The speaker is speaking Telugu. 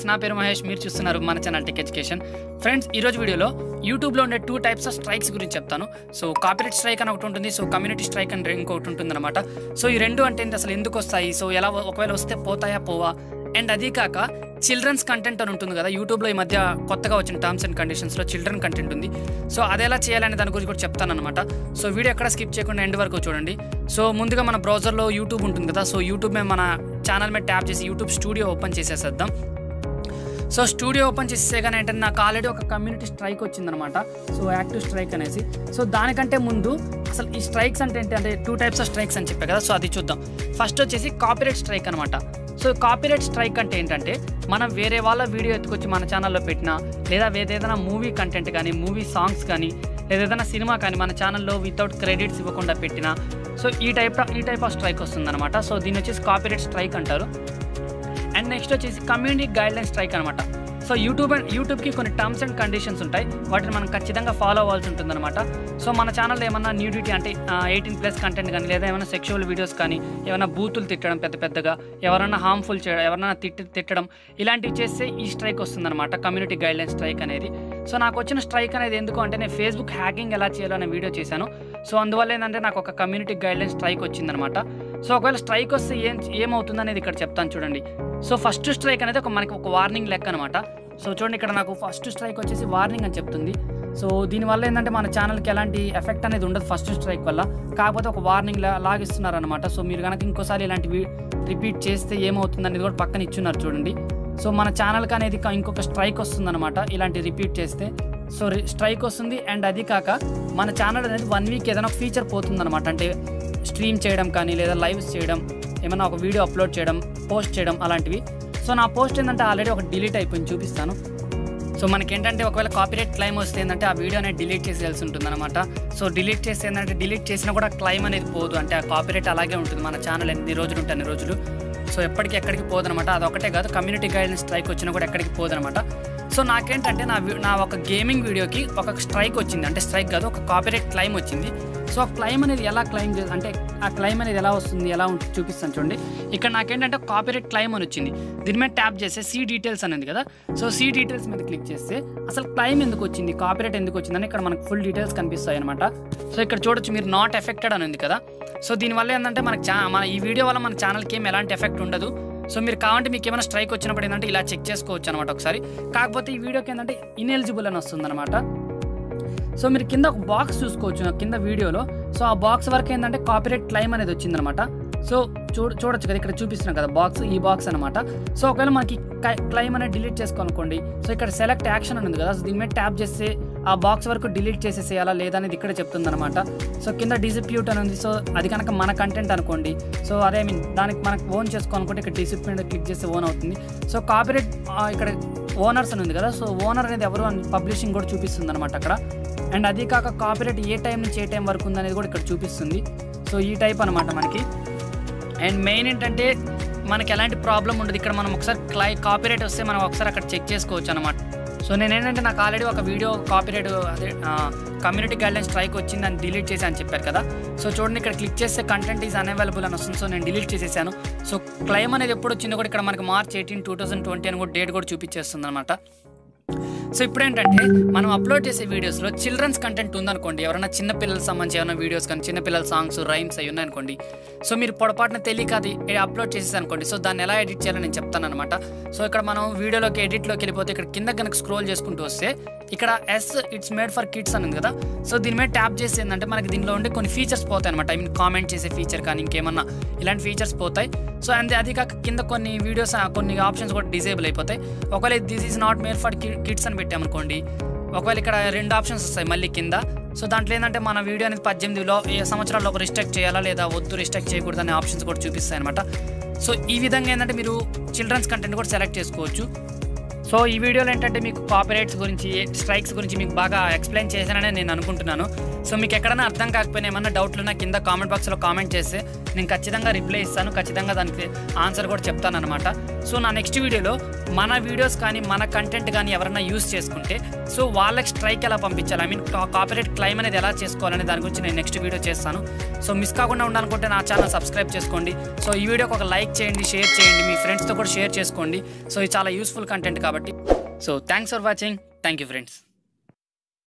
ఫ్రెండ్స్ నా పేరు మహేష్ మీరు చూస్తున్నారు మన ఛానల్ టెక్ ఎడ్యుకేషన్ ఫ్రెండ్స్ ఈ రోజు వీడియోలో యూట్యూబ్ లో ఉండే టూ టైప్స్ ఆఫ్ స్ట్రైక్స్ గురించి చెప్తాను సో కాపీరైట్ స్ట్రైక్ అని ఒకటి ఉంటుంది సో కమ్యూనిటీ స్ట్రైక్ అని ఇంకొకటి ఉంటుందన్నమాట సో ఈ రెండు అంటే అసలు ఎందుకు వస్తాయి సో ఎలా ఒకవేళ వస్తే పోతాయా పోవా అండ్ అది కాక చిల్డ్రన్స్ కంటెంట్ అని ఉంటుంది కదా యూట్యూబ్లో ఈ మధ్య కొత్తగా వచ్చిన టర్మ్స్ అండ్ కండిషన్స్లో చిల్డ్రన్ కంటెంట్ ఉంది సో అది ఎలా చేయాలనే దాని గురించి కూడా చెప్తానమాట సో వీడియో ఎక్కడ స్కిప్ చేయకుండా ఎండ్ వరకు చూడండి సో ముందుగా మన బ్రౌజర్లో యూట్యూబ్ ఉంటుంది కదా సో యూట్యూబ్ మీద మన ఛానల్ మీద ట్యాప్ చేసి యూట్యూబ్ స్టూడియో ఓపెన్ చేసేద్దాం సో స్టూడియో ఓపెన్ చేసేగానే ఏంటంటే నాకు ఆల్రెడీ ఒక కమ్యూనిటీ స్ట్రైక్ వచ్చిందనమాట సో యాక్టివ్ స్ట్రైక్ అనేసి సో దానికంటే ముందు అసలు ఈ స్ట్రైక్స్ అంటే ఏంటి అంటే టూ టైప్స్ ఆఫ్ స్ట్రైక్స్ అని చెప్పాను కదా సో అది చూద్దాం ఫస్ట్ వచ్చేసి కాపీరైట్ స్ట్రైక్ అనమాట సో కాపీరైట్ స్ట్రైక్ అంటే ఏంటంటే మనం వేరే వాళ్ళ వీడియో ఎత్తుకొచ్చి మన ఛానల్లో పెట్టినా లేదా ఏదైనా మూవీ కంటెంట్ కానీ మూవీ సాంగ్స్ కానీ లేదా ఏదైనా సినిమా కానీ మన ఛానల్లో వితౌట్ క్రెడిట్స్ ఇవ్వకుండా పెట్టినా సో ఈ టైప్ ఆఫ్ స్ట్రైక్ వస్తుందన్నమాట సో దీన్ని వచ్చేసి కాపీరైట్ స్ట్రైక్ అంటారు అండ్ నెక్స్ట్ వచ్చేసి కమ్యూనిటీ గైడ్లైన్ స్ట్రైక్ అనమాట సో యూట్యూబ్కి కొన్ని టర్మ్స్ అండ్ కండిషన్స్ ఉంటాయి వాటిని మనం ఖచ్చితంగా ఫాలో అవ్వాల్సి ఉంటుందన్నమాట సో మన ఛానల్లో ఏమన్నా న్యూడిటీ అంటే 18+ కంటెంట్ కానీ లేదా ఏమైనా సెక్షువల్ వీడియోస్ కానీ ఏమైనా బూతులు తిట్టడం పెద్దగా ఎవరైనా హార్మ్ఫుల్ చేయడం ఎవరైనా తిట్టడం ఇలాంటివి చేస్తే ఈ స్ట్రైక్ వస్తుందన్నమాట కమ్యూనిటీ గైడ్లైన్ స్ట్రైక్ అనేది సో నాకు వచ్చిన స్ట్రైక్ అనేది ఎందుకు అంటే నేను ఫేస్బుక్ హ్యాకింగ్ ఎలా చేయాలో అనే వీడియో చేశాను సో అందువల్ల ఏంటంటే నాకు ఒక కమ్యూనిటీ గైడ్లైన్ స్ట్రైక్ వచ్చిందనమాట సో ఒకవేళ స్ట్రైక్ వస్తే ఏమవుతుంది అనేది ఇక్కడ చెప్తాను చూడండి సో ఫస్ట్ స్ట్రైక్ అనేది మనకి ఒక వార్నింగ్ లెక్క అనమాట సో చూడండి ఇక్కడ నాకు ఫస్ట్ స్ట్రైక్ వచ్చేసి వార్నింగ్ అని చెప్తుంది సో దీనివల్ల ఏంటంటే మన ఛానల్కి ఎలాంటి ఎఫెక్ట్ అనేది ఉండదు ఫస్ట్ స్ట్రైక్ వల్ల కాకపోతే ఒక వార్నింగ్ లాగిస్తున్నారు అనమాట సో మీరు కనుక ఇంకోసారి ఇలాంటివి రిపీట్ చేస్తే ఏమవుతుంది అనేది కూడా పక్కన ఇచ్చున్నారు చూడండి సో మన ఛానల్కి అనేది ఇంకొక స్ట్రైక్ వస్తుందన్నమాట ఇలాంటి రిపీట్ చేస్తే సో స్ట్రైక్ వస్తుంది అండ్ అది కాక మన ఛానల్ అనేది 1 వీక్ ఏదైనా ఒక ఫీచర్ పోతుందన్నమాట అంటే స్ట్రీమ్ చేయడం కానీ లేదా లైవ్స్ చేయడం ఏమైనా ఒక వీడియో అప్లోడ్ చేయడం పోస్ట్ చేయడం అలాంటివి సో నా పోస్ట్ ఏంటంటే ఆల్రెడీ ఒక డిలీట్ అయిపోయింది చూపిస్తాను సో మనకేంటంటే ఒకవేళ కాపీరైట్ క్లైమ్ వస్తే ఏంటంటే ఆ వీడియో అనేది డిలీట్ చేసేయాల్సి ఉంటుందన్నమాట సో డిలీట్ చేస్తే ఏంటంటే డిలీట్ చేసినా కూడా క్లైమ్ అనేది పోదు అంటే ఆ కాపీరైట్ అలాగే ఉంటుంది మన ఛానల్ ఎన్ని రోజులు ఉంటే అన్ని రోజులు సో ఎక్కడికి పోదనమాట అదొకటే కాదు కమ్యూనిటీ గైడ్లైన్ స్ట్రైక్ వచ్చినా కూడా ఎక్కడికి పోదనమాట సో నాకేంటంటే నా ఒక గేమింగ్ వీడియోకి ఒక స్ట్రైక్ వచ్చింది అంటే స్ట్రైక్ కాదు ఒక కాపీరైట్ క్లైమ్ వచ్చింది సో ఆ క్లైమ్ అనేది ఎలా క్లైమ్ అంటే ఆ క్లైమ్ అనేది ఎలా వస్తుంది ఎలా ఉంటుంది చూపిస్తాను చూడండి ఇక్కడ నాకేంటంటే కాపీరైట్ క్లైమ్ అని వచ్చింది దీని మీద ట్యాప్ చేస్తే సీ డీటెయిల్స్ అనేది కదా సో సీ డీటెయిల్స్ మీద క్లిక్ చేస్తే అసలు క్లైమ్ ఎందుకు వచ్చింది కాపీరైట్ ఎందుకు వచ్చిందని ఇక్కడ మనకు ఫుల్ డీటెయిల్స్ కనిపిస్తాయి అనమాట సో ఇక్కడ చూడొచ్చు మీరు నాట్ ఎఫెక్టెడ్ అని ఉంది కదా సో దీనివల్ల ఏంటంటే మన ఈ వీడియో వల్ల మన ఛానల్కి ఏం ఎలాంటి ఎఫెక్ట్ ఉండదు సో మీరు కావాలంటే మీకు ఏమైనా స్ట్రైక్ వచ్చినప్పుడు ఏంటంటే ఇలా చెక్ చేసుకోవచ్చు అనమాట ఒకసారి కాకపోతే ఈ వీడియోకి ఏంటంటే ఇన్ఎలిజిబుల్ అని వస్తుంది అనమాట సో మీరు కింద ఒక బాక్స్ చూసుకోవచ్చు కింద వీడియోలో సో ఆ బాక్స్ వరకు ఏంటంటే కాపీరైట్ క్లైమ్ అనేది వచ్చిందనమాట సో చూడొచ్చు కదా ఇక్కడ చూపిస్తున్నాం కదా ఈ బాక్స్ అనమాట సో ఒకవేళ మనకి క్లైమ్ అనేది డిలీట్ చేసుకోవాలనుకోండి సో ఇక్కడ సెలెక్ట్ యాక్షన్ అని ఉంది కదా సో దీని మీద ట్యాప్ చేస్తే ఆ బాక్స్ వరకు డిలీట్ చేసేసేయాలా లేదా అనేది ఇక్కడ చెప్తుంది అనమాట సో కింద డిస్ప్యూట్ అని ఉంది సో అది కనుక మన కంటెంట్ అనుకోండి సో అదే దానికి మనకు ఓన్ చేసుకోవాలనుకుంటే ఇక్కడ డిస్ప్యూట్ క్లిక్ చేస్తే ఓన్ అవుతుంది సో కాపీరైట్ ఇక్కడ ఓనర్స్ అని ఉంది కదా సో ఓనర్ అనేది ఎవరు అని పబ్లిషింగ్ కూడా చూపిస్తుంది అనమాట అక్కడ అండ్ అది కాక కాపీరైట్ ఏ టైం నుంచి ఏ టైం వరకు ఉందనేది కూడా ఇక్కడ చూపిస్తుంది సో ఈ టైప్ అనమాట మనకి అండ్ మెయిన్ ఏంటంటే మనకి ఎలాంటి ప్రాబ్లం ఉండదు ఇక్కడ మనం ఒకసారి కాపీరైట్ వస్తే మనం ఒకసారి అక్కడ చెక్ చేసుకోవచ్చు అనమాట సో నేనేంటంటే నాకు ఆల్రెడీ ఒక వీడియో కాపీరైట్ అదే కమ్యూనిటీ గైడ్లైన్ స్ట్రైక్ వచ్చింది అని డిలీట్ చేసి అని చెప్పారు కదా సో చూడండి ఇక్కడ క్లిక్ చేస్తే కంటెంట్ ఈజ్ అన్అవైలబుల్ అని వస్తుంది సో నేను డిలీట్ చేసేసాను సో క్లైమ్ అనేది ఎప్పుడు వచ్చిందో కూడా ఇక్కడ మనకి March 18, 2020 అని కూడా డేట్ కూడా చూపించేస్తుంది అనమాట సో ఇప్పుడు ఏంటంటే మనం అప్లోడ్ చేసే వీడియోస్లో చిల్డ్రన్స్ కంటెంట్ ఉందనుకోండి ఎవరైనా చిన్నపిల్లలకు సంబంధించి ఏమైనా వీడియోస్ కానీ చిన్నపిల్లల సాంగ్స్ రైమ్స్ అవి ఉన్నాయనుకోండి సో మీరు పొరపాటున తెలియక అది అప్లోడ్ చేసేసి అనుకోండి సో దాన్ని ఎలా ఎడిట్ చేయాలో నేను చెప్తాను అనమాట సో ఇక్కడ మనం వీడియోలోకి ఎడిట్లోకి వెళ్ళిపోతే ఇక్కడ కింద కనుక స్క్రోల్ చేసుకుంటూ వస్తే ఇక్కడ ఇట్స్ మేడ్ ఫర్ కిడ్స్ అని ఉంది కదా సో దీని మీద ట్యాప్ చేసి ఏంటంటే మనకి దీనిలో ఉండే కొన్ని ఫీచర్స్ పోతాయి అనమాట కామెంట్ చేసే ఫీచర్ కానీ ఇంకేమన్నా ఇలాంటి ఫీచర్స్ పోతాయి సో అది కాక కింద కొన్ని వీడియోస్ కొన్ని ఆప్షన్స్ కూడా డిజేబుల్ అయిపోతాయి ఒకవేళ this is not made for kids అని పెట్టామనుకోండి ఒకవేళ ఇక్కడ 2 ఆప్షన్స్ వస్తాయి మళ్ళీ కింద సో దాంట్లో ఏంటంటే మన వీడియో అనేది 18 సంవత్సరాల్లో రిస్ట్రిక్ట్ చేయాలా లేదా వద్దు రిస్ట్రిక్ట్ చేయకూడదు అనే ఆప్షన్స్ కూడా చూపిస్తాయి అనమాట సో ఈ విధంగా ఏంటంటే మీరు చిల్డ్రన్స్ కంటెంట్ కూడా సెలెక్ట్ చేసుకోవచ్చు సో ఈ వీడియోలో ఏంటంటే మీకు కాపీరైట్స్ గురించి స్ట్రైక్స్ గురించి మీకు బాగా ఎక్స్ప్లెయిన్ చేశానని నేను అనుకుంటున్నాను సో మీకు ఎక్కడైనా అర్థం కాకపోయినా ఏమన్నా డౌట్లు ఉన్నా కింద కామెంట్ బాక్స్లో కామెంట్ చేస్తే నేను ఖచ్చితంగా రిప్లై ఇస్తాను, ఖచ్చితంగా దానికి ఆన్సర్ కూడా చెప్తాను అనమాట. సో నా నెక్స్ట్ వీడియోలో మన వీడియోస్ కానీ మన కంటెంట్ కానీ ఎవరైనా యూస్ చేసుకుంటే సో వాళ్ళకి స్ట్రైక్ ఎలా పంపించాలి, ఐ మీన్ కాపీరైట్ క్లెయిమ్ అనేది ఎలా చేసుకోవాలనే దాని గురించి నేను నెక్స్ట్ వీడియో చేస్తాను. సో మిస్ కాకుండా ఉండాలనుకుంటే నా ఛానల్ సబ్స్క్రైబ్ చేసుకోండి. సో ఈ వీడియోకి ఒక లైక్ చేయండి, షేర్ చేయండి, మీ ఫ్రెండ్స్తో కూడా షేర్ చేసుకోండి. సో ఇది చాలా యూస్ఫుల్ కంటెంట్ కాబట్టి. So thanks for watching. Thank you friends.